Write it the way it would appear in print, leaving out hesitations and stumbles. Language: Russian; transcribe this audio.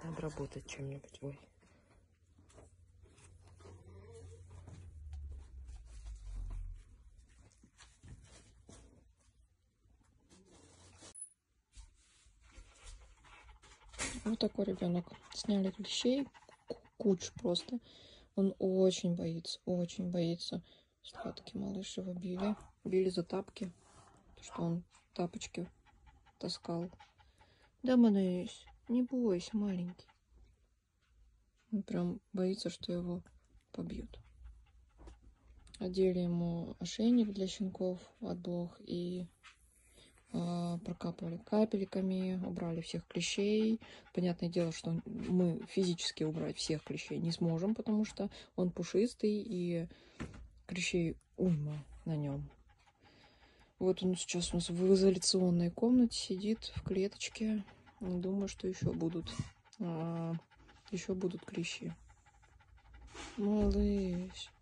обработать чем-нибудь. Ой. Вот такой ребенок. Сняли клещей, кучу просто. Он очень боится, очень боится. Сладкий малыш, его били. Били за тапки, что он тапочки таскал. Да, малыш, не бойся, маленький. Он прям боится, что его побьют. Одели ему ошейник для щенков от блох и прокапывали капельками, убрали всех клещей. Понятное дело, что мы физически убрать всех клещей не сможем, потому что он пушистый и клещей уйма на нем. Вот он сейчас у нас в изоляционной комнате сидит в клеточке. Думаю, что еще будут клещи. Малыш.